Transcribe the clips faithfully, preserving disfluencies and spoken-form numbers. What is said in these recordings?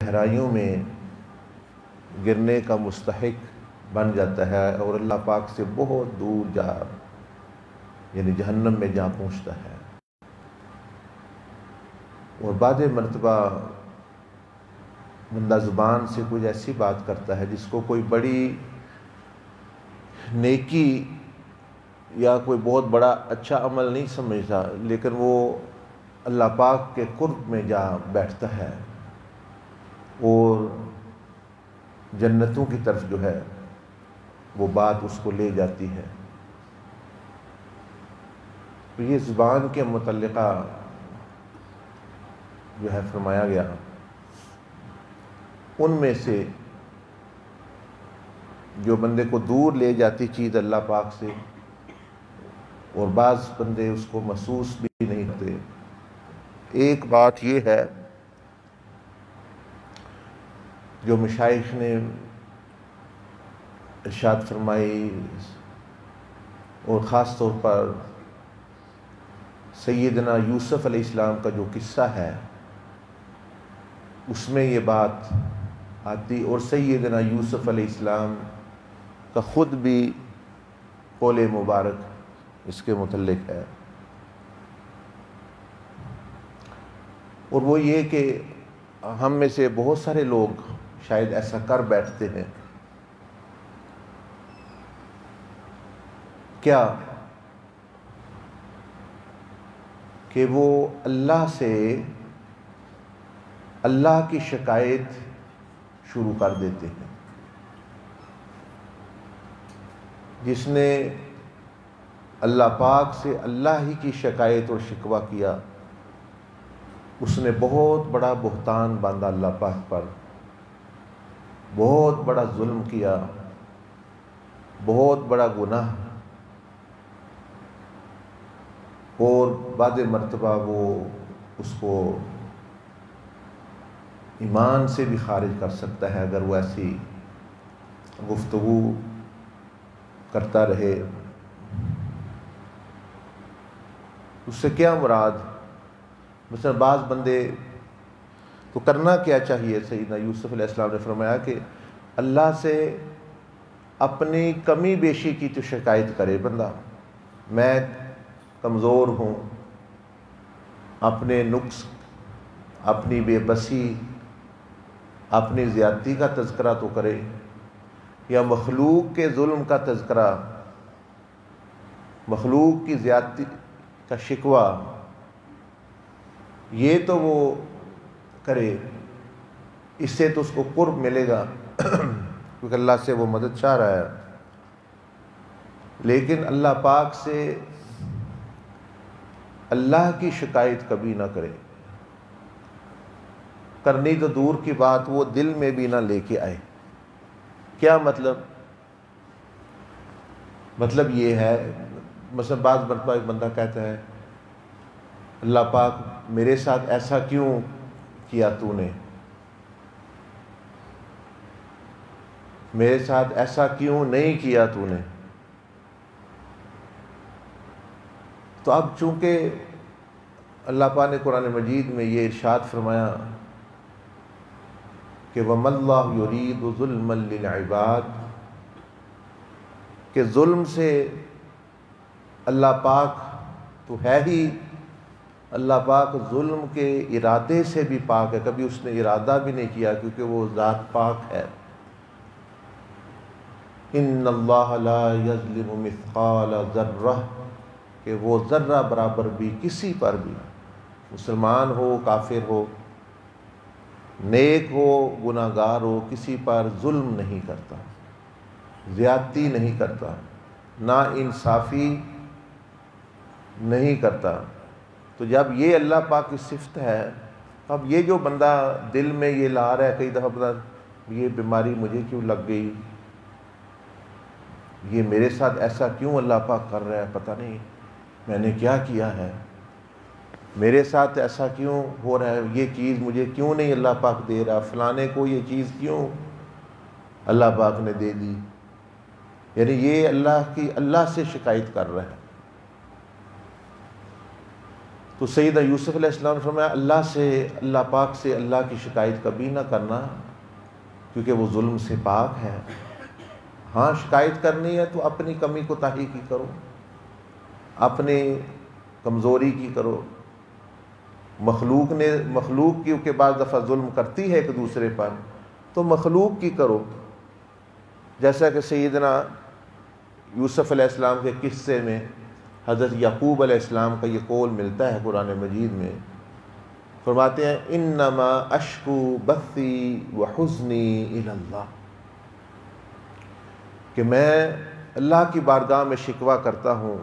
گہرائیوں میں گرنے کا مستحق بن جاتا ہے اور اللہ پاک سے بہت دور جا یعنی جہنم میں جا پہنچتا ہے۔ اور بعض مرتبہ بندہ زبان سے کچھ ایسی بات کرتا ہے جس کو کوئی بڑی نیکی یا کوئی بہت بڑا اچھا عمل نہیں سمجھتا، لیکن وہ اللہ پاک کے قرب میں جا بیٹھتا ہے اور جنتوں کی طرف جو ہے وہ بات اس کو لے جاتی ہے۔ تو یہ زبان کے متعلقہ جو ہے فرمایا گیا، ان میں سے جو بندے کو دور لے جاتی چیز اللہ پاک سے، اور بعض بندے اس کو محسوس بھی نہیں کرتے۔ ایک بات یہ ہے جو مشائخ نے ارشاد فرمائی، اور خاص طور پر سیدنا یوسف علیہ السلام کا جو قصہ ہے اس میں یہ بات آتی، اور سیدنا یوسف علیہ السلام کا خود بھی قول مبارک اس کے متعلق ہے، اور وہ یہ کہ ہم میں سے بہت سارے لوگ شاید ایسا کر بیٹھتے ہیں کیا کہ وہ اللہ سے اللہ کی شکایت شروع کر دیتے ہیں۔ جس نے اللہ پاک سے اللہ ہی کی شکایت اور شکوہ کیا، اس نے بہت بڑا بہتان باندھا اللہ پاک پر، بہت بڑا ظلم کیا، بہت بڑا گناہ، اور بعد مرتبہ وہ اس کو ایمان سے بھی خارج کر سکتا ہے اگر وہ ایسی گفتگو کرتا رہے۔ اس سے کیا مراد؟ مثلا بعض بندے تو کرنا کیا چاہیے؟ سیدنا یوسف علیہ السلام نے فرمایا کہ اللہ سے اپنی کمی بیشی کی تو شکایت کرے بندہ، میں کمزور ہوں، اپنے نقص، اپنی بے بسی، اپنی زیادتی کا تذکرہ تو کرے، یا مخلوق کے ظلم کا تذکرہ، مخلوق کی زیادتی کا شکوہ، یہ تو وہ کرے، اس سے تو اس کو قرب ملے گا کیونکہ اللہ سے وہ مدد چاہ رہا ہے۔ لیکن اللہ پاک سے اللہ کی شکایت کبھی نہ کرے، کرنی تو دور کی بات، وہ دل میں بھی نہ لے کے آئے۔ کیا مطلب؟ مطلب یہ ہے، مثلا بعض مرتبہ ایک بندہ کہتا ہے اللہ پاک میرے ساتھ ایسا کیوں کیا تو نے، میرے ساتھ ایسا کیوں نہیں کیا تو نے؟ تو اب چونکہ اللہ پاک نے قرآن مجید میں یہ ارشاد فرمایا کہ وَمَا اللَّهُ يُرِيدُ ظُلْمًا لِلْعِبَادِ، کہ ظلم سے اللہ پاک تو ہے ہی، اللہ پاک ظلم کے ارادے سے بھی پاک ہے، کبھی اس نے ارادہ بھی نہیں کیا کیونکہ وہ ذات پاک ہے۔ إِنَّ اللَّهَ لَا يَظْلِمُ مِثْقَالَ ذَرَّةٍ، کہ وہ ذرہ برابر بھی کسی پر بھی، مسلمان ہو کافر ہو، نیک ہو گناہ گار ہو، کسی پر ظلم نہیں کرتا، زیادتی نہیں کرتا، نا انصافی نہیں کرتا۔ تو جب یہ اللہ پاک کی صفت ہے، اب یہ جو بندہ دل میں یہ لا رہا ہے کئی دفعہ بندہ یہ بیماری مجھے کیوں لگ گئی، یہ میرے ساتھ ایسا کیوں اللہ پاک کر رہا ہے، پتہ نہیں میں نے کیا کیا ہے، میرے ساتھ ایسا کیوں ہو رہا ہے، یہ چیز مجھے کیوں نہیں اللہ پاک دے رہا، فلانے کو یہ چیز کیوں اللہ پاک نے دے دی، یعنی یہ اللہ کی اللہ سے شکایت کر رہا ہے۔ تو سیدنا یوسف علیہ السلام نے فرمایا اللہ سے، اللہ پاک سے اللہ کی شکایت کبھی نہ کرنا، کیونکہ وہ ظلم سے پاک ہے۔ ہاں شکایت کرنی ہے تو اپنی کمی کوتاہی کی کرو، اپنی کمزوری کی کرو۔ مخلوق نے مخلوق کی کہ بعض دفعہ ظلم کرتی ہے ایک دوسرے پر، تو مخلوق کی کرو۔ جیسا کہ سیدنا یوسف علیہ السلام کے قصے میں حضرت یعقوب علیہ السلام کا یہ قول ملتا ہے قرآن مجید میں، فرماتے ہیں انما اشکو بثی وحزنی الی اللہ، کہ میں اللہ کی بارگاہ میں شکوہ کرتا ہوں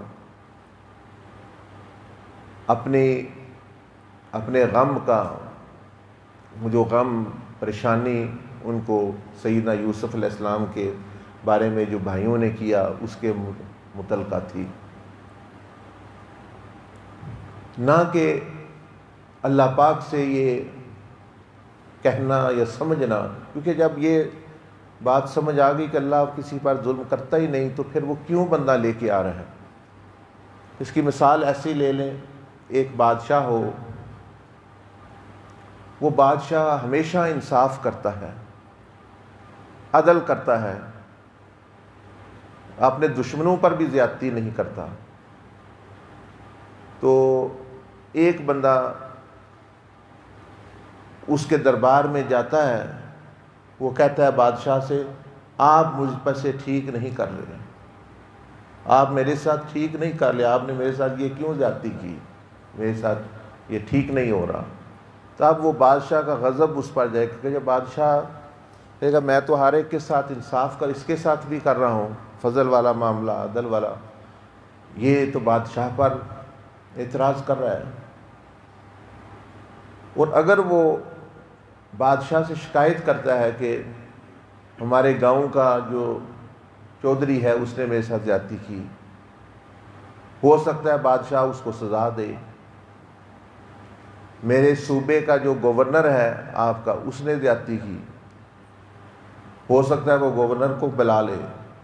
اپنی اپنے غم کا، جو غم پریشانی ان کو سیدنا یوسف علیہ السلام کے بارے میں جو بھائیوں نے کیا اس کے متعلقہ تھی، نہ کہ اللہ پاک سے یہ کہنا یا سمجھنا، کیونکہ جب یہ بات سمجھ آ گئی کہ اللہ کسی پر ظلم کرتا ہی نہیں تو پھر وہ کیوں بندہ لے کے آ رہا ہے۔ اس کی مثال ایسی لے لیں، ایک بادشاہ ہو، وہ بادشاہ ہمیشہ انصاف کرتا ہے، عدل کرتا ہے، اپنے دشمنوں پر بھی زیادتی نہیں کرتا۔ تو ایک بندہ اس کے دربار میں جاتا ہے، وہ کہتا ہے بادشاہ سے آپ مجھ پر سے ٹھیک نہیں کر رہے، آپ میرے ساتھ ٹھیک نہیں کر لے، آپ نے میرے ساتھ یہ کیوں زیادتی کی، میرے ساتھ یہ ٹھیک نہیں ہو رہا۔ تو اب وہ بادشاہ کا غضب اس پر جائے کہ جب بادشاہ کہے گا میں تو ہر ایک کے ساتھ انصاف کر، اس کے ساتھ بھی کر رہا ہوں، فضل والا معاملہ، عدل والا، یہ تو بادشاہ پر اعتراض کر رہا ہے۔ اور اگر وہ بادشاہ سے شکایت کرتا ہے کہ ہمارے گاؤں کا جو چودھری ہے اس نے میرے ساتھ زیادتی کی، ہو سکتا ہے بادشاہ اس کو سزا دے، میرے صوبے کا جو گورنر ہے آپ کا اس نے زیادتی کی، ہو سکتا ہے وہ گورنر کو بلا لے،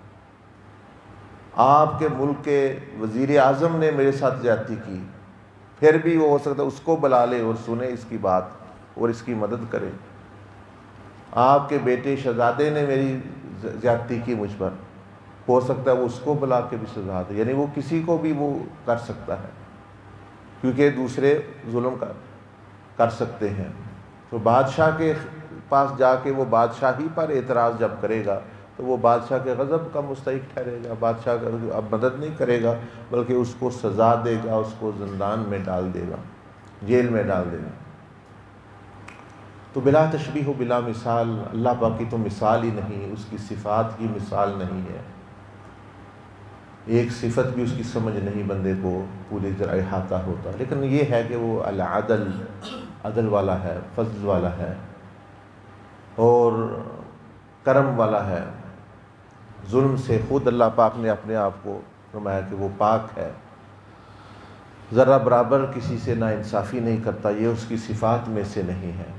آپ کے ملک کے وزیر اعظم نے میرے ساتھ زیادتی کی، پھر بھی وہ ہو سکتا ہے اس کو بلا لے اور سنے اس کی بات اور اس کی مدد کرے، آپ کے بیٹے شہزادے نے میری زیادتی کی مجھ پر، ہو سکتا ہے وہ اس کو بلا کے بھی سزا دے، یعنی وہ کسی کو بھی وہ کر سکتا ہے، کیونکہ دوسرے ظلم کر کر سکتے ہیں۔ تو بادشاہ کے پاس جا کے وہ بادشاہی پر اعتراض جب کرے گا تو وہ بادشاہ کے غضب کا مستحق ٹھہرے گا، بادشاہ کا اب مدد نہیں کرے گا بلکہ اس کو سزا دے گا، اس کو زندان میں ڈال دے گا، جیل میں ڈال دے گا۔ تو بلا تشبیہ و بلا مثال، اللہ پاک کی تو مثال ہی نہیں، اس کی صفات کی مثال نہیں ہے، ایک صفت بھی اس کی سمجھ نہیں بندے کو پوری طرح احاطہ ہوتا، لیکن یہ ہے کہ وہ العدل، عدل والا ہے، فضل والا ہے اور کرم والا ہے۔ ظلم سے خود اللہ پاک نے اپنے آپ کو فرمایا کہ وہ پاک ہے، ذرا برابر کسی سے نا انصافی نہیں کرتا، یہ اس کی صفات میں سے نہیں ہے۔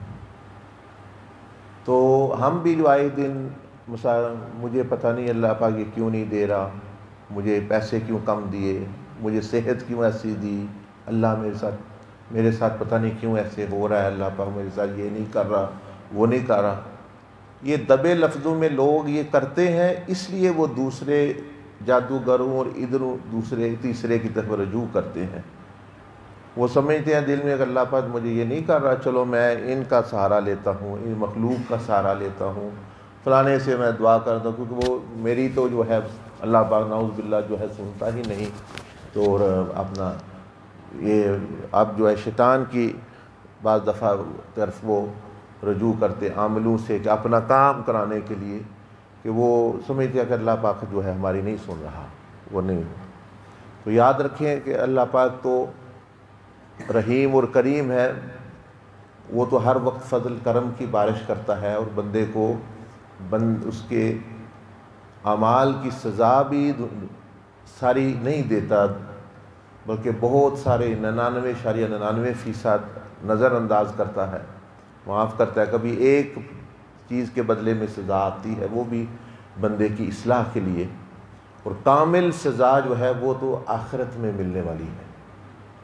تو ہم بھی جو آئے دن مجھے پتہ نہیں اللہ پاک یہ کیوں نہیں دے رہا، مجھے پیسے کیوں کم دیے، مجھے صحت کیوں ایسی دی، اللہ میرے ساتھ میرے ساتھ پتہ نہیں کیوں ایسے ہو رہا ہے، اللہ پاک میرے ساتھ یہ نہیں کر رہا، وہ نہیں کر رہا۔ یہ دبے لفظوں میں لوگ یہ کرتے ہیں، اس لیے وہ دوسرے جادوگروں اور ادھر دوسرے تیسرے کی طرف رجوع کرتے ہیں۔ وہ سمجھتے ہیں دل میں کہ اللہ پاک مجھے یہ نہیں کر رہا، چلو میں ان کا سہارا لیتا ہوں، ان مخلوق کا سہارا لیتا ہوں، فلانے سے میں دعا کرتا ہوں، کیونکہ وہ میری تو جو ہے اللہ پاک نعوذ باللہ جو ہے سنتا ہی نہیں۔ تو اور اپنا یہ اب جو ہے شیطان کی بعض دفعہ طرف وہ رجوع کرتے عاملوں سے کہ اپنا کام کرانے کے لیے، کہ وہ سمجھتے ہیں کہ اللہ پاک جو ہے ہماری نہیں سن رہا، وہ نہیں۔ تو یاد رکھیں کہ اللہ پاک تو رحیم اور کریم ہے، وہ تو ہر وقت فضل کرم کی بارش کرتا ہے اور بندے کو بند اس کے اعمال کی سزا بھی ساری نہیں دیتا، بلکہ بہت سارے ننانوے اشاریہ ننانوے فیصد نظر انداز کرتا ہے، معاف کرتا ہے۔ کبھی ایک چیز کے بدلے میں سزا آتی ہے، وہ بھی بندے کی اصلاح کے لیے، اور کامل سزا جو ہے وہ تو آخرت میں ملنے والی ہے۔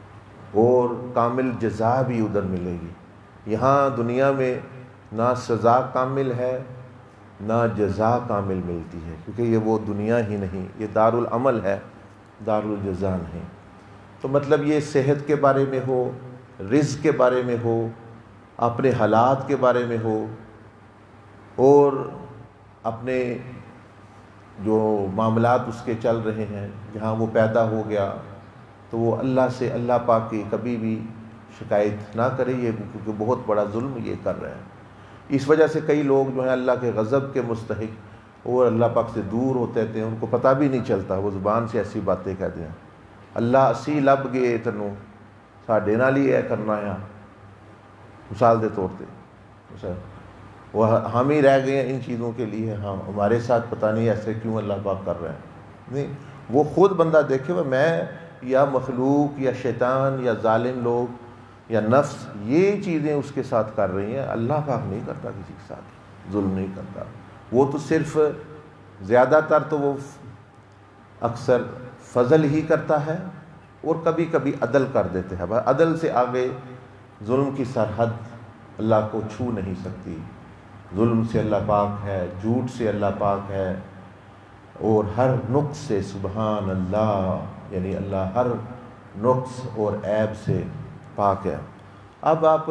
اور کامل جزا بھی ادھر ملے گی۔ یہاں دنیا میں نہ سزا کامل ہے نہ جزا کامل ملتی ہے، کیونکہ یہ وہ دنیا ہی نہیں، یہ دار العمل ہے، دار الجزا نہیں۔ تو مطلب یہ صحت کے بارے میں ہو، رزق کے بارے میں ہو، اپنے حالات کے بارے میں ہو، اور اپنے جو معاملات اس کے چل رہے ہیں، جہاں وہ پیدا ہو گیا تو وہ اللہ سے، اللہ پاک کی کبھی بھی شکایت نہ کرے، یہ کیونکہ بہت بڑا ظلم یہ کر رہے ہیں۔ اس وجہ سے کئی لوگ جو ہیں اللہ کے غضب کے مستحق اور اللہ پاک سے دور ہوتے تھے، ان کو پتہ بھی نہیں چلتا، وہ زبان سے ایسی باتیں کہتے ہیں، اللہ اسی لب گئے تنوں ساڈے نال ہی اے کرنا ہے، مثال دے طور پہ وہ ہم ہی رہ گئے ہیں ان چیزوں کے لیے، ہاں ہمارے ساتھ پتہ نہیں ایسے کیوں اللہ پاک کر رہے ہیں۔ نہیں، وہ خود بندہ دیکھے وہ میں یا مخلوق یا شیطان یا ظالم لوگ یا نفس یہ چیزیں اس کے ساتھ کر رہی ہیں، اللہ پاک نہیں کرتا کسی کے ساتھ، ظلم نہیں کرتا، وہ تو صرف زیادہ تر تو وہ اکثر فضل ہی کرتا ہے اور کبھی کبھی عدل کر دیتے ہیں، عدل سے آگے ظلم کی سرحد اللہ کو چھو نہیں سکتی، ظلم سے اللہ پاک ہے، جھوٹ سے اللہ پاک ہے، اور ہر نقص سے سبحان اللہ، یعنی اللہ ہر نقص اور عیب سے پاک ہے۔ اب آپ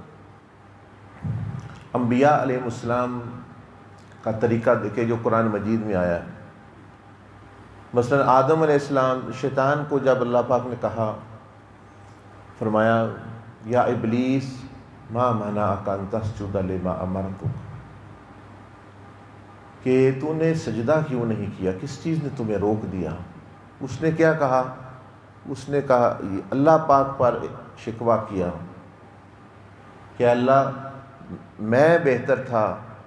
انبیاء علیہ السلام کا طریقہ دیکھیں جو قرآن مجید میں آیا ہے۔ مثلا آدم علیہ السلام، شیطان کو جب اللہ پاک نے کہا، فرمایا یا ابلیس ما منعک ان تسجد لما امرتک، کہ تو نے سجدہ کیوں نہیں کیا، کس چیز نے تمہیں روک دیا؟ اس نے کیا کہا؟ اس نے کہا اللہ پاک پر شکوہ کیا کہ اللہ میں بہتر تھا،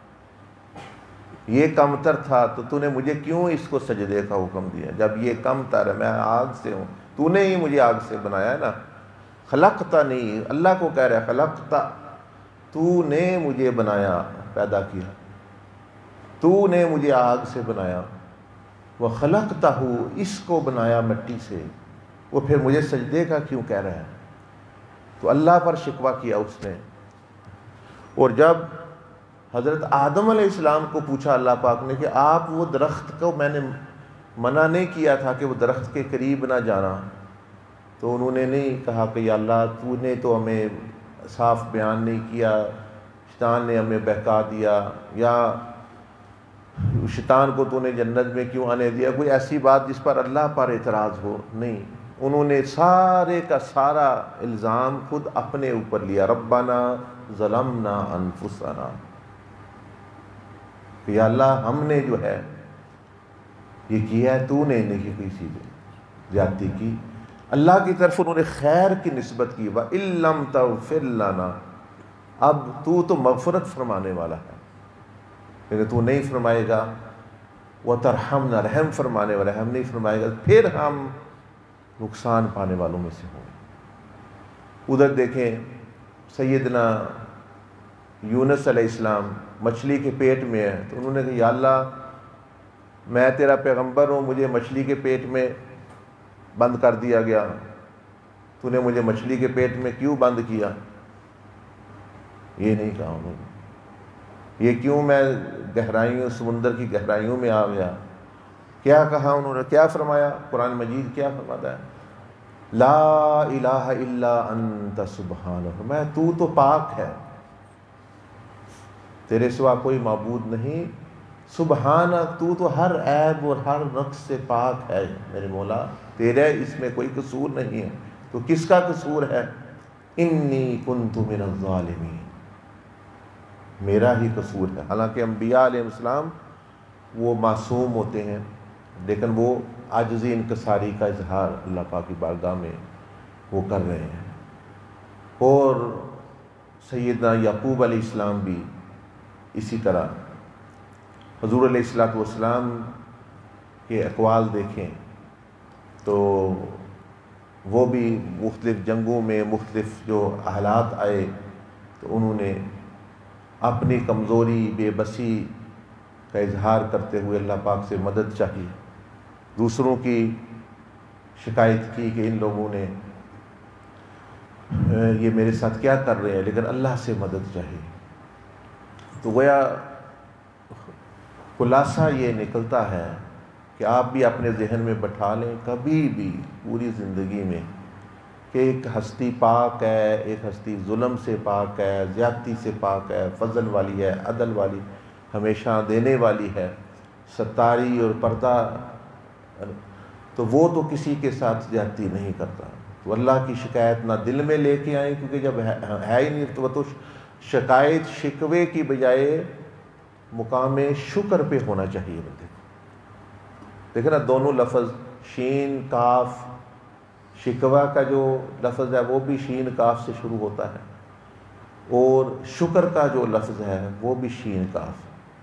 یہ کمتر تھا، تو تو نے مجھے کیوں اس کو سجدے کا حکم دیا جب یہ کم تر ہے، میں آگ سے ہوں، تو نے ہی مجھے آگ سے بنایا ہے نا، خلقتا نہیں، اللہ کو کہہ رہا ہے خلقتا، تو نے مجھے بنایا، پیدا کیا، تو نے مجھے آگ سے بنایا، وہ خلقتہ، اس کو بنایا مٹی سے، وہ پھر مجھے سجدے کا کیوں کہہ رہا ہے؟ تو اللہ پر شکوہ کیا اس نے۔ اور جب حضرت آدم علیہ السلام کو پوچھا اللہ پاک نے کہ آپ وہ درخت کو، میں نے منع نہیں کیا تھا کہ وہ درخت کے قریب نہ جانا، تو انہوں نے نہیں کہا کہ یا اللہ تو نے تو ہمیں صاف بیان نہیں کیا، شیطان نے ہمیں بہکا دیا، یا شیطان کو تو نے جنت میں کیوں آنے دیا، کوئی ایسی بات جس پر اللہ پر اعتراض ہو، نہیں، انہوں نے سارے کا سارا الزام خود اپنے اوپر لیا، ربنا ظلمنا انفسنا، کہ یا اللہ ہم نے جو ہے یہ کیا ہے، تو نے نہیں کسی سے زیادتی کی۔ اللہ کی طرف انہوں نے خیر کی نسبت کی، وَإِن لَّمْ تَغْفِرْ لَنَا، اب تو تو مغفرت فرمانے والا ہے، لیکن تو نہیں فرمائے گا، وَتَرْحَمْنَا، رحم فرمانے والا، ہم نہیں فرمائے گا، پھر ہم نقصان پانے والوں میں سے ہوں گے۔ ادھر دیکھیں سیدنا یونس علیہ السلام مچھلی کے پیٹ میں ہے، تو انہوں نے کہا یا اللہ میں تیرا پیغمبر ہوں، مجھے مچھلی کے پیٹ میں بند کر دیا گیا، تو نے مجھے مچھلی کے پیٹ میں کیوں بند کیا؟ یہ نہیں کہا انہوں نے، یہ کیوں میں گہرائیوں، سمندر کی گہرائیوں میں آ گیا؟ کیا کہا انہوں نے، کیا فرمایا؟ قرآن مجید کیا فرماتا ہے؟ لا الہ الا انت سبحانک، میں تو تو پاک ہے، تیرے سوا کوئی معبود نہیں، سبحانک، تو تو ہر عیب اور ہر نقص سے پاک ہے میرے مولا، تیرے اس میں کوئی قصور نہیں ہے، تو کس کا قصور ہے؟ انی کنت من الظالمین، میرا ہی قصور ہے۔ حالانکہ انبیاء علیہ السلام وہ معصوم ہوتے ہیں، لیکن وہ عاجزی انکساری کا اظہار اللہ پاک کی بارگاہ میں وہ کر رہے ہیں۔ اور سیدنا یعقوب علیہ السلام بھی اسی طرح، حضور علیہ الصلوۃ والسلام کے اقوال دیکھیں تو وہ بھی مختلف جنگوں میں مختلف جو حالات آئے تو انہوں نے اپنی کمزوری، بے بسی کا اظہار کرتے ہوئے اللہ پاک سے مدد چاہی، دوسروں کی شکایت کی کہ ان لوگوں نے یہ میرے ساتھ کیا کر رہے ہیں، لیکن اللہ سے مدد چاہیے۔ تو گویا خلاصہ یہ نکلتا ہے کہ آپ بھی اپنے ذہن میں بٹھا لیں کبھی بھی پوری زندگی میں کہ ایک ہستی پاک ہے، ایک ہستی ظلم سے پاک ہے، زیادتی سے پاک ہے، فضل والی ہے، عدل والی، ہمیشہ دینے والی ہے، ستاری اور پردہ، تو وہ تو کسی کے ساتھ زیادتی نہیں کرتا۔ تو اللہ کی شکایت نہ دل میں لے کے آئیں، کیونکہ جب ہے ہی نہیں تو وہ تو شکایت شکوے کی بجائے مقام شکر پہ ہونا چاہیے بندے کو۔ دیکھیں نا دونوں لفظ شین کاف، شکوہ کا جو لفظ ہے وہ بھی شین کاف سے شروع ہوتا ہے، اور شکر کا جو لفظ ہے وہ بھی شین کاف۔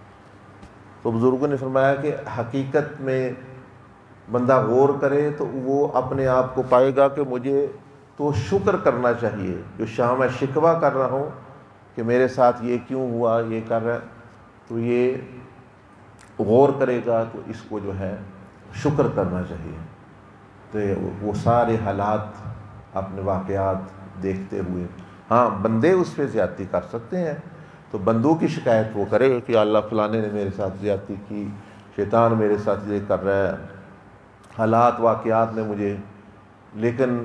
تو بزرگوں نے فرمایا کہ حقیقت میں بندہ غور کرے تو وہ اپنے آپ کو پائے گا کہ مجھے تو شکر کرنا چاہیے، جو شاہ میں شکوہ کر رہا ہوں کہ میرے ساتھ یہ کیوں ہوا، یہ کر رہا ہے، تو یہ غور کرے گا تو اس کو جو ہے شکر کرنا چاہیے۔ تو وہ سارے حالات اپنے واقعات دیکھتے ہوئے، ہاں بندے اس پہ زیادتی کر سکتے ہیں تو بندوں کی شکایت وہ کرے کہ اللہ فلانے نے میرے ساتھ زیادتی کی، شیطان میرے ساتھ یہ کر رہا ہے، حالات واقعات میں مجھے، لیکن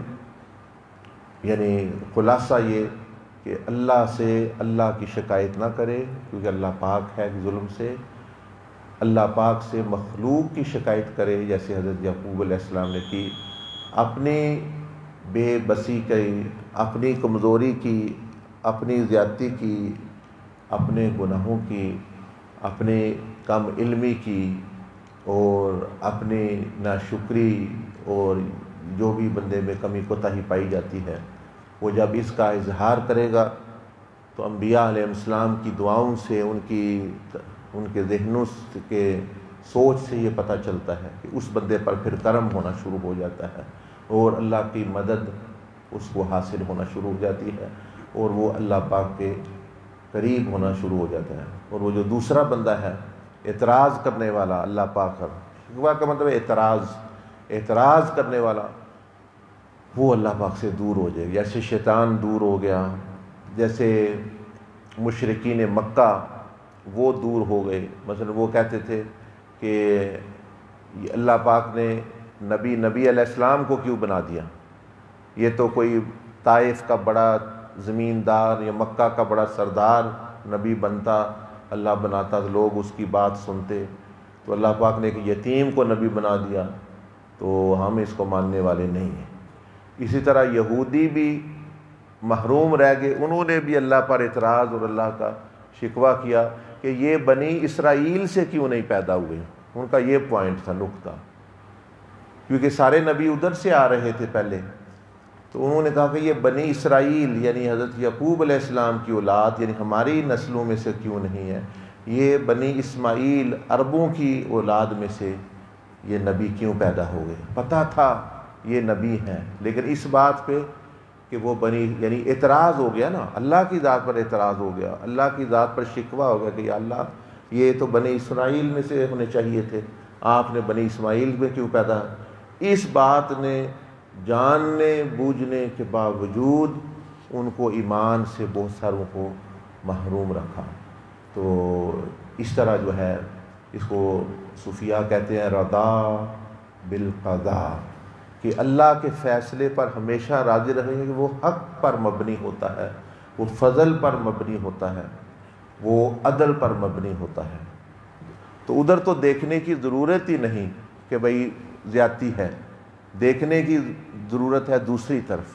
یعنی خلاصہ یہ کہ اللہ سے اللہ کی شکایت نہ کرے، کیونکہ اللہ پاک ہے ظلم سے۔ اللہ پاک سے مخلوق کی شکایت کرے، جیسے حضرت یعقوب علیہ السلام نے کی، اپنی بے بسی کی، اپنی کمزوری کی، اپنی زیادتی کی، اپنے گناہوں کی، اپنے کم علمی کی، اور اپنی ناشکری اور جو بھی بندے میں کمی کوتاہی پائی جاتی ہے، وہ جب اس کا اظہار کرے گا تو انبیاء علیہ السلام کی دعاؤں سے، ان کی ان کے ذہنوں کے سوچ سے یہ پتہ چلتا ہے کہ اس بندے پر پھر کرم ہونا شروع ہو جاتا ہے، اور اللہ کی مدد اس کو حاصل ہونا شروع ہو جاتی ہے، اور وہ اللہ پاک کے قریب ہونا شروع ہو جاتا ہے۔ اور وہ جو دوسرا بندہ ہے اعتراض کرنے والا، اللہ پاک کا شکوہ کا مطلب اعتراض اعتراض کرنے والا، وہ اللہ پاک سے دور ہو جائے، جیسے شیطان دور ہو گیا، جیسے مشرکین مکہ وہ دور ہو گئے۔ مثلا وہ کہتے تھے کہ اللہ پاک نے نبی نبی علیہ السلام کو کیوں بنا دیا، یہ تو کوئی طائف کا بڑا زمیندار یا مکہ کا بڑا سردار نبی بنتا، اللہ بناتا تو لوگ اس کی بات سنتے، تو اللہ پاک نے ایک یتیم کو نبی بنا دیا، تو ہم اس کو ماننے والے نہیں ہیں۔ اسی طرح یہودی بھی محروم رہ گئے، انہوں نے بھی اللہ پر اعتراض اور اللہ کا شکوہ کیا کہ یہ بنی اسرائیل سے کیوں نہیں پیدا ہوئے، ان کا یہ پوائنٹ تھا، نقطہ، کیونکہ سارے نبی ادھر سے آ رہے تھے پہلے، تو انہوں نے کہا کہ یہ بنی اسرائیل یعنی حضرت یعقوب علیہ السلام کی اولاد یعنی ہماری نسلوں میں سے کیوں نہیں ہے، یہ بنی اسماعیل عربوں کی اولاد میں سے یہ نبی کیوں پیدا ہو گئے۔ پتہ تھا یہ نبی ہیں، لیکن اس بات پہ کہ وہ بنی یعنی اعتراض ہو گیا نا، اللہ کی ذات پر اعتراض ہو گیا، اللہ کی ذات پر شکوہ ہو گیا کہ یا اللہ یہ تو بنی اسرائیل میں سے ہونے چاہیے تھے، آپ نے بنی اسماعیل میں کیوں پیدا۔ اس بات نے جاننے بوجھنے کے باوجود ان کو ایمان سے بہت ساروں کو محروم رکھا۔ تو اس طرح جو ہے اس کو صوفیاء کہتے ہیں رضا بالقضاء، کہ اللہ کے فیصلے پر ہمیشہ راضی رہیں کہ وہ حق پر مبنی ہوتا ہے، وہ فضل پر مبنی ہوتا ہے، وہ عدل پر مبنی ہوتا ہے۔ تو ادھر تو دیکھنے کی ضرورت ہی نہیں کہ بھئی زیادتی ہے، دیکھنے کی ضرورت ہے دوسری طرف۔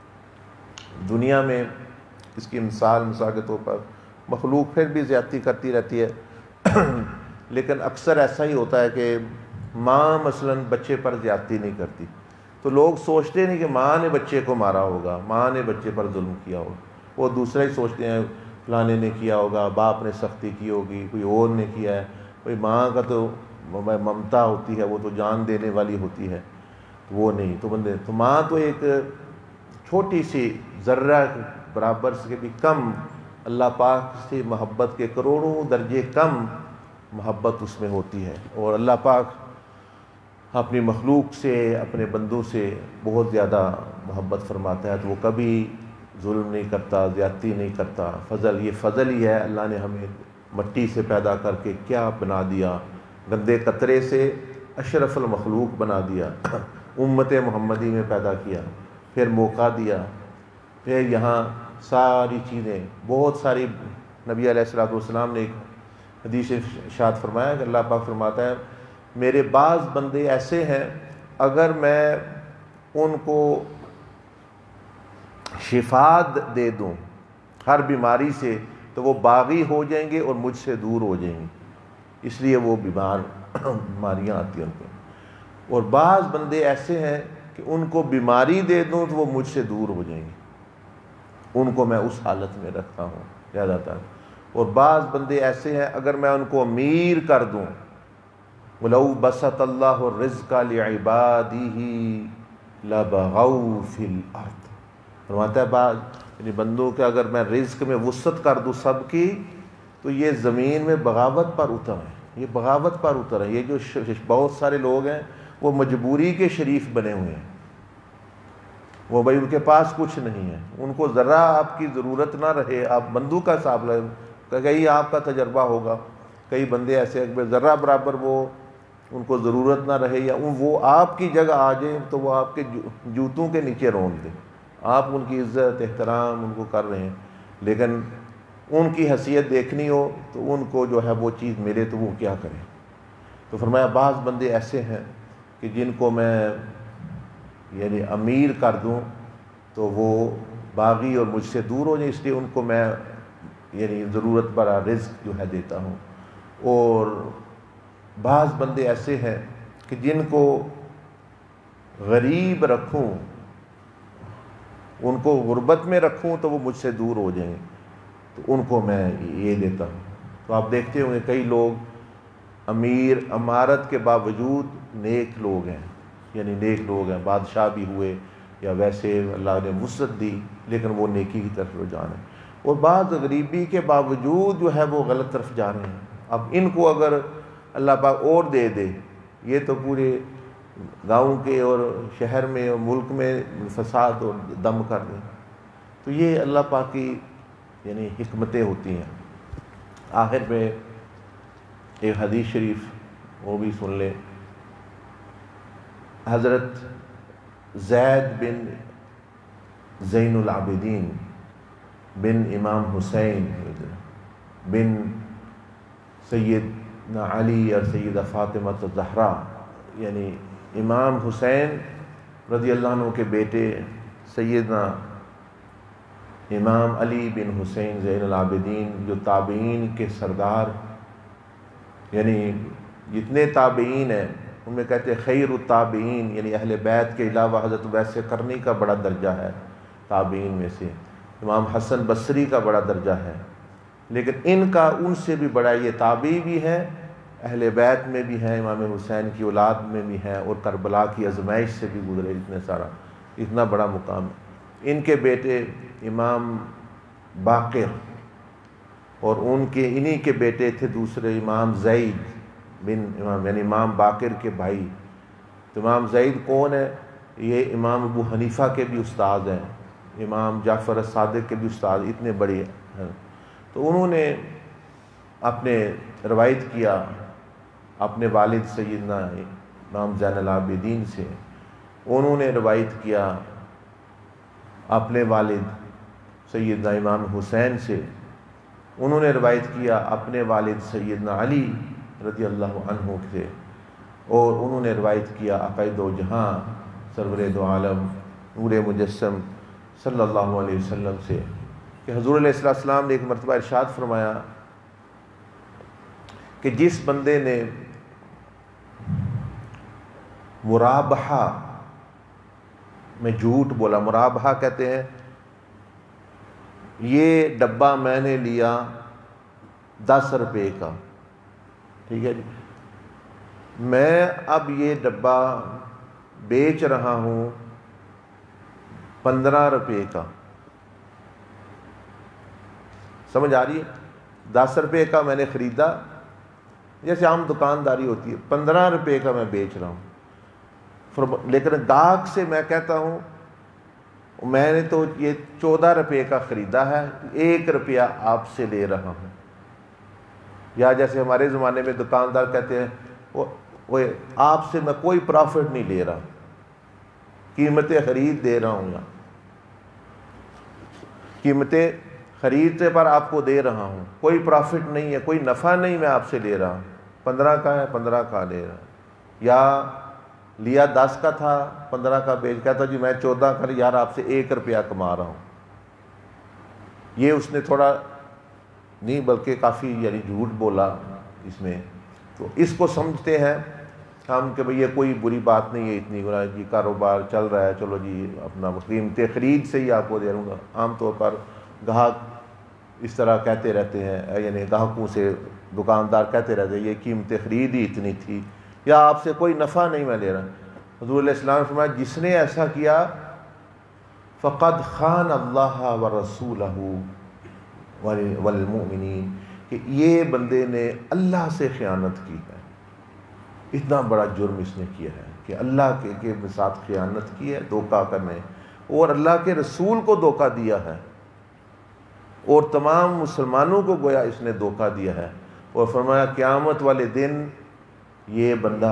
دنیا میں اس کی مثال مثال کے طور پر مخلوق پھر بھی زیادتی کرتی رہتی ہے، لیکن اکثر ایسا ہی ہوتا ہے کہ ماں مثلاً بچے پر زیادتی نہیں کرتی، تو لوگ سوچتے نہیں کہ ماں نے بچے کو مارا ہوگا، ماں نے بچے پر ظلم کیا ہوگا، وہ دوسرا ہی سوچتے ہیں فلانے نے کیا ہوگا، باپ نے سختی کی ہوگی، کوئی اور نے کیا ہے۔ کوئی ماں کا تو ممتا ہوتی ہے، وہ تو جان دینے والی ہوتی ہے، وہ نہیں تو بندے تو ماں تو ایک چھوٹی سی ذرہ برابر سے بھی کم، اللہ پاک سے محبت کے کروڑوں درجے کم محبت اس میں ہوتی ہے، اور اللہ پاک اپنی مخلوق سے اپنے بندوں سے بہت زیادہ محبت فرماتا ہے، تو وہ کبھی ظلم نہیں کرتا، زیادتی نہیں کرتا. فضل، یہ فضل ہی ہے. اللہ نے ہمیں مٹی سے پیدا کر کے کیا بنا دیا، گندے قطرے سے اشرف المخلوق بنا دیا، امت محمدی میں پیدا کیا، پھر موقع دیا، پھر یہاں ساری چیزیں بہت ساری. نبی علیہ الصلوۃ والسلام نے ایک حدیث ارشاد فرمایا کہ اللہ پاک فرماتا ہے میرے بعض بندے ایسے ہیں اگر میں ان کو شفا دے دوں ہر بیماری سے تو وہ باغی ہو جائیں گے اور مجھ سے دور ہو جائیں گے، اس لیے وہ بیمار بیماریاں آتی ہیں ان کو. اور بعض بندے ایسے ہیں کہ ان کو بیماری دے دوں تو وہ مجھ سے دور ہو جائیں گے، ان کو میں اس حالت میں رکھتا ہوں زیادہ تر. اور بعض بندے ایسے ہیں اگر میں ان کو امیر کر دوں، وَلَوْ بَسَطَ اللَّهُ الرِّزْقَ لِعِبَادِهِ لَبَغَوْا فِي الْأَرْضِ. فرماتا ہے بعض یعنی بندوں کے اگر میں رزق میں وسعت کر دوں سب کی تو یہ زمین میں بغاوت پر اتر ہیں، یہ بغاوت پر اتر ہیں. یہ جو بہت سارے لوگ ہیں وہ مجبوری کے شریف بنے ہوئے ہیں، وہ بھائی ان کے پاس کچھ نہیں ہے، ان کو ذرا آپ کی ضرورت نہ رہے آپ بندوں کا حساب لیں. کئی آپ کا تجربہ ہوگا، کئی بندے ایسے ہیں ذرا برابر وہ ان کو ضرورت نہ رہے یا وہ آپ کی جگہ آ جائیں تو وہ آپ کے جوتوں کے نیچے رونق دیں. آپ ان کی عزت احترام ان کو کر رہے ہیں، لیکن ان کی حیثیت دیکھنی ہو تو ان کو جو ہے وہ چیز ملے تو وہ کیا کریں. تو فرمایا بعض بندے ایسے ہیں کہ جن کو میں یعنی امیر کر دوں تو وہ باغی اور مجھ سے دور ہو جائیں، اس لیے ان کو میں یعنی ضرورت بڑا رزق جو ہے دیتا ہوں. اور بعض بندے ایسے ہیں کہ جن کو غریب رکھوں، ان کو غربت میں رکھوں تو وہ مجھ سے دور ہو جائیں تو ان کو میں یہ دیتا ہوں. تو آپ دیکھتے ہوں گے کئی لوگ امیر امارت کے باوجود نیک لوگ ہیں، یعنی نیک لوگ ہیں، بادشاہ بھی ہوئے یا ویسے اللہ نے وسعت دی لیکن وہ نیکی کی طرف رجحان ہے. اور بعض غریبی کے باوجود جو ہے وہ غلط طرف جا رہے ہیں. اب ان کو اگر اللہ پاک اور دے دے، یہ تو پورے گاؤں کے اور شہر میں اور ملک میں فساد اور دم کر دیں. تو یہ اللہ پاک کی یعنی حکمتیں ہوتی ہیں. آخر میں ایک حدیث شریف وہ بھی سن لیں. حضرت زید بن زین العابدین بن امام حسین بن سیدنا علی اور سیدہ فاطمہ الزہرا، یعنی امام حسین رضی اللہ عنہ کے بیٹے سیدنا امام علی بن حسین زین العابدین، جو تابعین کے سردار، یعنی جتنے تابعین ہیں ان میں کہتے ہیں خیر التابعین، یعنی اہل بیت کے علاوہ حضرت ویس کرنی کا بڑا درجہ ہے تابعین میں سے، امام حسن بصری کا بڑا درجہ ہے، لیکن ان کا ان سے بھی بڑا یہ تابعی بھی ہے، اہل بیت میں بھی ہیں، امام حسین کی اولاد میں بھی ہیں، اور کربلا کی آزمائش سے بھی گزرے، اتنے سارا اتنا بڑا مقام ہے. ان کے بیٹے امام باقر اور ان کے انہی کے بیٹے تھے دوسرے امام زید بن امام، یعنی امام باقر کے بھائی. تو امام زید کون ہے؟ یہ امام ابو حنیفہ کے بھی استاد ہیں، امام جعفر الصادق کے بھی استاد، اتنے بڑے ہیں. تو انہوں نے اپنے روایت کیا اپنے والد سیدنا امام زین العابدین سے، انہوں نے روایت کیا اپنے والد سیدنا امام حسین سے، انہوں نے روایت کیا اپنے والد سیدنا علی رضی اللہ عنہ سے، اور انہوں نے روایت کیا عقائد دو جہاں سرور دو عالم نور مجسم صلی اللہ علیہ وسلم سے کہ حضور علیہ السلام نے ایک مرتبہ ارشاد فرمایا کہ جس بندے نے مرابحہ میں جھوٹ بولا، مرابحہ کہتے ہیں یہ ڈبہ میں نے لیا دس روپے کا، ٹھیک ہے جی، میں اب یہ ڈبہ بیچ رہا ہوں پندرہ روپے کا. سمجھ آ رہی ہے؟ دس روپے کا میں نے خریدا، جیسے عام دکانداری ہوتی ہے، پندرہ روپے کا میں بیچ رہا ہوں. لیکن گاہک سے میں کہتا ہوں میں نے تو یہ چودہ روپے کا خریدا ہے، ایک روپیہ آپ سے لے رہا ہوں. یا جیسے ہمارے زمانے میں دکاندار کہتے ہیں وہ آپ سے میں کوئی پرافٹ نہیں لے رہا، قیمتیں خرید دے رہا ہوں، یا قیمتیں خریدتے پر آپ کو دے رہا ہوں، کوئی پرافٹ نہیں ہے، کوئی نفع نہیں میں آپ سے لے رہا ہوں. پندرہ کا ہے پندرہ کا لے رہا ہوں، یا لیا دس کا تھا پندرہ کا بیچ کہتا جی میں چودہ کا، یار آپ سے ایک روپیہ کما رہا ہوں. یہ اس نے تھوڑا نہیں بلکہ کافی یعنی جھوٹ بولا اس میں. تو اس کو سمجھتے ہیں ہم کہ بھئی یہ کوئی بری بات نہیں ہے، اتنی گنا جی کاروبار چل رہا ہے، چلو جی اپنا قیمت خرید سے ہی آپ کو دے دوں گا. عام طور پر گاہک اس طرح کہتے رہتے ہیں، یعنی گاہکوں سے دکاندار کہتے رہتے ہیں یہ قیمت خرید ہی اتنی تھی، یا آپ سے کوئی نفع نہیں میں لے رہا. حضور علیہ السلام نے فرمایا جس نے ایسا کیا فقد خان اللہ ورسولہ والمؤمنین، کہ یہ بندے نے اللہ سے خیانت کی ہے. اتنا بڑا جرم اس نے کیا ہے کہ اللہ کے کے ساتھ خیانت کی ہے، دھوکہ کرنے، اور اللہ کے رسول کو دھوکہ دیا ہے، اور تمام مسلمانوں کو گویا اس نے دھوکہ دیا ہے. اور فرمایا قیامت والے دن یہ بندہ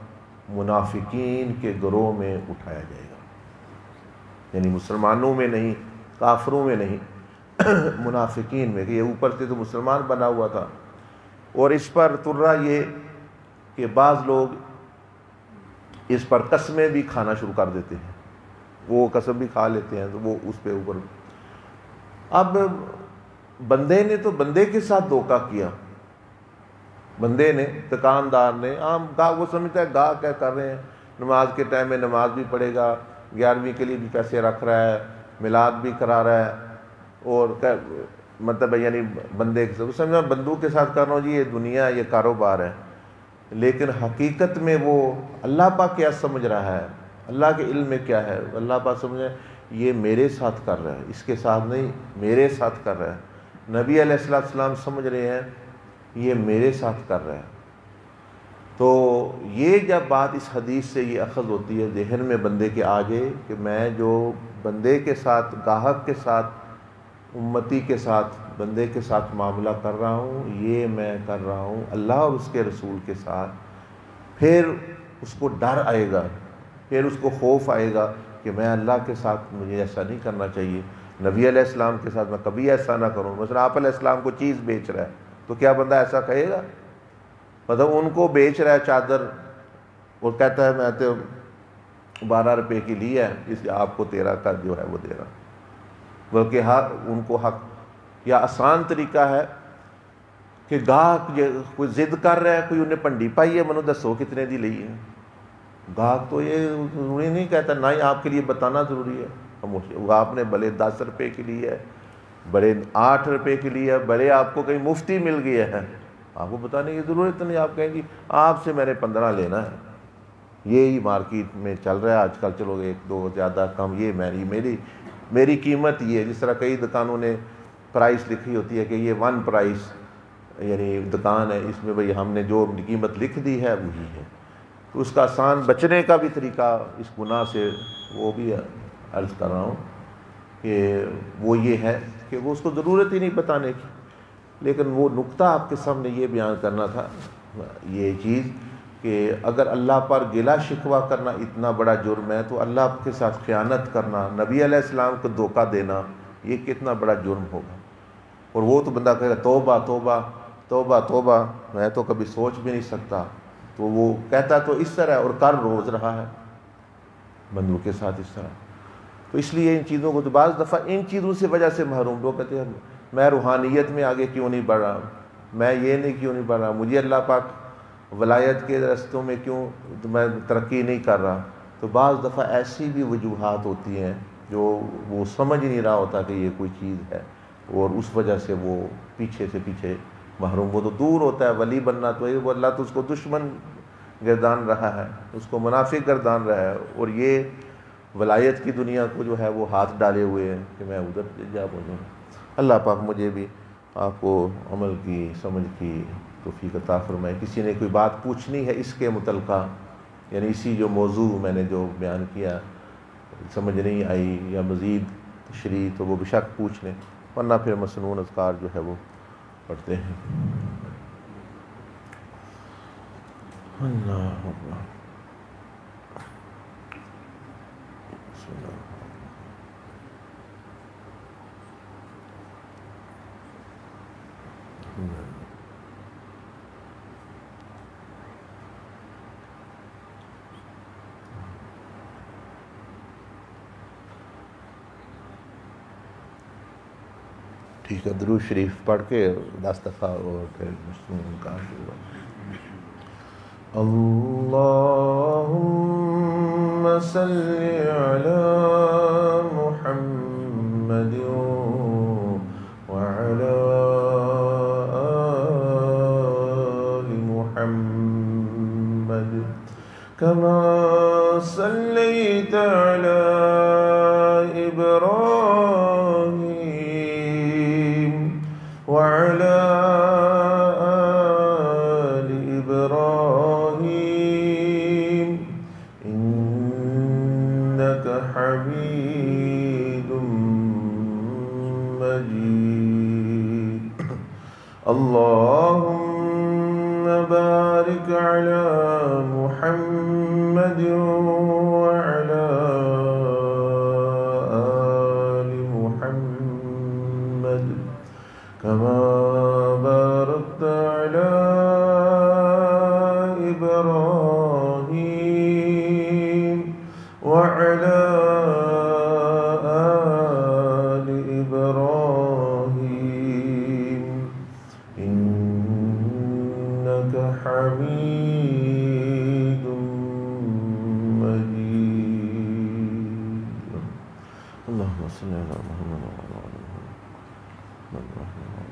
منافقین کے گروہ میں اٹھایا جائے گا، یعنی مسلمانوں میں نہیں، کافروں میں نہیں، منافقین میں، کہ یہ اوپر سے تو مسلمان بنا ہوا تھا. اور اس پر ترا یہ کہ بعض لوگ اس پر قسمیں بھی کھانا شروع کر دیتے ہیں، وہ قسم بھی کھا لیتے ہیں تو وہ اس پہ اوپر. اب بندے نے تو بندے کے ساتھ دھوکہ کیا، بندے نے، دکاندار نے، عام گاہ وہ سمجھتا ہے گاہ کیا کر رہے ہیں، نماز کے ٹائم میں نماز بھی پڑھے گا، گیارہویں کے لیے بھی پیسے رکھ رہا ہے، میلاد بھی کرا رہا ہے، اور مطلب یعنی بندے کے ساتھ سمجھا بندوق کے ساتھ کر رہا ہوں جی یہ دنیا یہ کاروبار ہے. لیکن حقیقت میں وہ اللہ پاک کیا سمجھ رہا ہے، اللہ کے علم میں کیا ہے، اللہ پاک سمجھ رہا ہے یہ میرے ساتھ کر رہا ہے، اس کے ساتھ نہیں، میرے ساتھ کر رہا ہے. نبی علیہ السلام السلام سمجھ رہے ہیں یہ میرے ساتھ کر رہا ہے. تو یہ جب بات اس حدیث سے یہ اخذ ہوتی ہے ذہن میں بندے کے آ جائے کہ میں جو بندے کے ساتھ، گاہک کے ساتھ، امتی کے ساتھ، بندے کے ساتھ معاملہ کر رہا ہوں، یہ میں کر رہا ہوں اللہ اور اس کے رسول کے ساتھ، پھر اس کو ڈر آئے گا، پھر اس کو خوف آئے گا کہ میں اللہ کے ساتھ مجھے ایسا نہیں کرنا چاہیے، نبی علیہ السلام کے ساتھ میں کبھی ایسا نہ کروں. مثلا آپ علیہ السلام کو چیز بیچ رہا ہے تو کیا بندہ ایسا کہے گا؟ مطلب ان کو بیچ رہا ہے چادر اور کہتا ہے میں تو بارہ روپے کی لی ہے، اس لیے آپ کو تیرہ کا جو ہے وہ دے رہا. بلکہ حق ان کو حق، یا آسان طریقہ ہے کہ گاہک کوئی ضد کر رہا ہے، کوئی انہیں پنڈی پائی ہے، منو دسو کتنے دی لی ہے. گاہک تو یہ ضروری نہیں کہتا، نہ ہی آپ کے لیے بتانا ضروری ہے. آپ نے بھلے دس روپے کی لی ہے، بڑے آٹھ روپے کے لیے، بڑے آپ کو کہیں مفتی مل گیا ہے، آپ کو بتانے کی ضرورت نہیں. آپ کہیں گی آپ سے میں نے پندرہ لینا ہے، یہی مارکیٹ میں چل رہا ہے آج کل، چلو ایک دو زیادہ کم، یہ میری میری میری قیمت یہ ہے. جس طرح کئی دکانوں نے پرائس لکھی ہوتی ہے کہ یہ ون پرائس، یعنی دکان ہے اس میں بھئی ہم نے جو قیمت لکھ دی ہے وہی ہے. تو اس کا آسان بچنے کا بھی طریقہ اس گناہ سے وہ بھی عرض کر رہا ہوں کہ وہ یہ ہے کہ وہ اس کو ضرورت ہی نہیں بتانے کی. لیکن وہ نقطہ آپ کے سامنے یہ بیان کرنا تھا، یہ چیز کہ اگر اللہ پر گلا شکوہ کرنا اتنا بڑا جرم ہے تو اللہ کے ساتھ خیانت کرنا، نبی علیہ السلام کو دھوکہ دینا، یہ کتنا بڑا جرم ہوگا. اور وہ تو بندہ کہے گا توبہ توبہ توبہ توبہ، میں تو کبھی سوچ بھی نہیں سکتا. تو وہ کہتا تو اس طرح اور کر روز رہا ہے بندوں کے ساتھ اس طرح. تو اس لیے ان چیزوں کو تو بعض دفعہ ان چیزوں سے وجہ سے محروم لوگ کہتے ہیں میں روحانیت میں آگے کیوں نہیں بڑھ رہا، میں یہ نہیں کیوں نہیں بڑھ رہا، مجھے اللہ پاک ولایت کے رستوں میں کیوں میں ترقی نہیں کر رہا. تو بعض دفعہ ایسی بھی وجوہات ہوتی ہیں جو وہ سمجھ نہیں رہا ہوتا کہ یہ کوئی چیز ہے، اور اس وجہ سے وہ پیچھے سے پیچھے محروم. وہ تو دور ہوتا ہے، ولی بننا تو وہ اللہ تو اس کو دشمن گردان رہا ہے، اس کو منافق گردان رہا ہے، اور یہ ولایت کی دنیا کو جو ہے وہ ہاتھ ڈالے ہوئے ہیں کہ میں ادھر جا پہنچوں. اللہ پاک مجھے بھی آپ کو عمل کی، سمجھ کی توفیق عطا فرمائے. کسی نے کوئی بات پوچھنی ہے اس کے متعلقہ، یعنی اسی جو موضوع میں نے جو بیان کیا سمجھ نہیں آئی یا مزید تشریح تو وہ بشک پوچھ لیں، ورنہ پھر مسنون اذکار جو ہے وہ پڑھتے ہیں۔ اللہ اکبر۔ بسم اللہ۔ ٹھیک ہے، درود شریف پڑھ کے دس دفعہ اور پھر مسنون کا شروع۔ اللہم صلی علی محمد وعلی آل محمد کما صلیت علی ابراہیم وعلی آل ابراہیم انک حمید مجید۔ اللہم بارک علی محمد وعلی آل محمد کما بارکت علی ابراہیم وعلی آل ابراہیم انک حمید مجید۔ اللہم صلی علی محمد وعلی آل محمد۔